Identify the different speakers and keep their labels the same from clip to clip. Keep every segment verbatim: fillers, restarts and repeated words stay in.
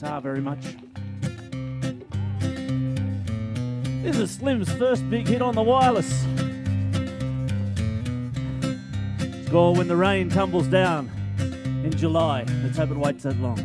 Speaker 1: guitar very much. This is Slim's first big hit on the wireless. It's called When the Rain Tumbles Down in July. Let's hope it waits that long.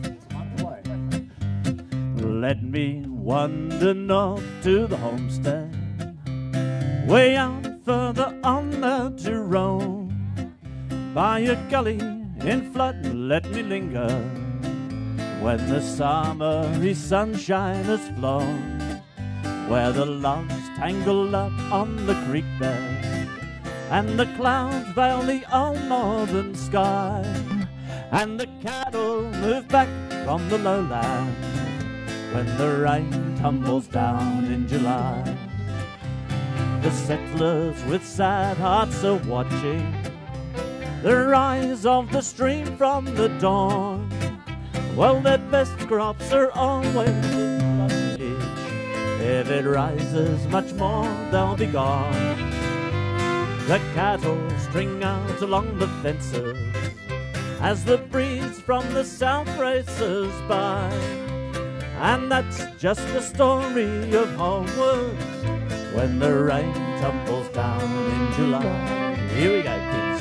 Speaker 1: Let me wander north to the homestead, way out further on the Tyrone. By a gully in flood, let me linger, when the summery sunshine has flown, where the logs tangle up on the creek bed, and the clouds veil the old northern sky, and the cattle move back from the lowland, when the rain tumbles down in July. The settlers with sad hearts are watching the rise of the stream from the dawn. Well, their best crops are always in the ditch. If it rises much more, they'll be gone. The cattle string out along the fences as the breeze from the south races by. And that's just the story of homeward, when the rain tumbles down in July. Here we go, kids.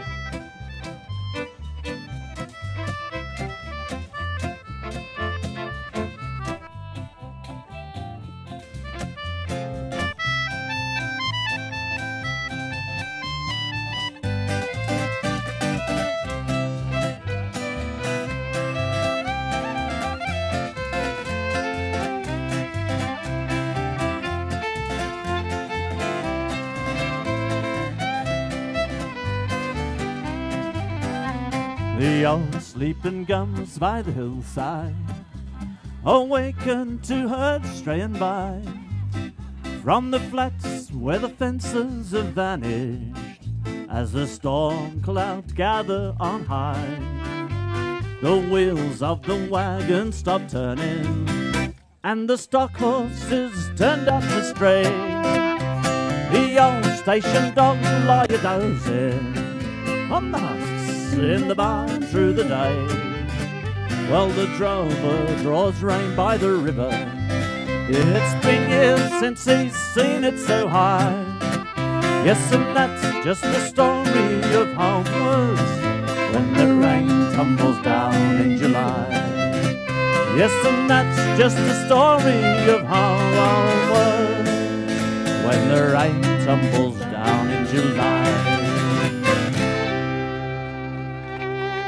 Speaker 1: The old sleeping gums by the hillside awaken to herds straying by from the flats where the fences have vanished as the storm clouds gather on high. The wheels of the wagon stop turning and the stock horses turned up to stray. The old station dogs lie a dozing on the husks in the barn through the day. Well, the drover draws rein by the river. It's been years since he's seen it so high. Yes, and that's just the story of homewards, when the rain tumbles down in July. Yes, and that's just the story of homewards, when the rain tumbles down in July.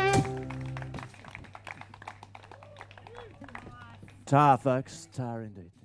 Speaker 1: Tar, folks, tar indeed.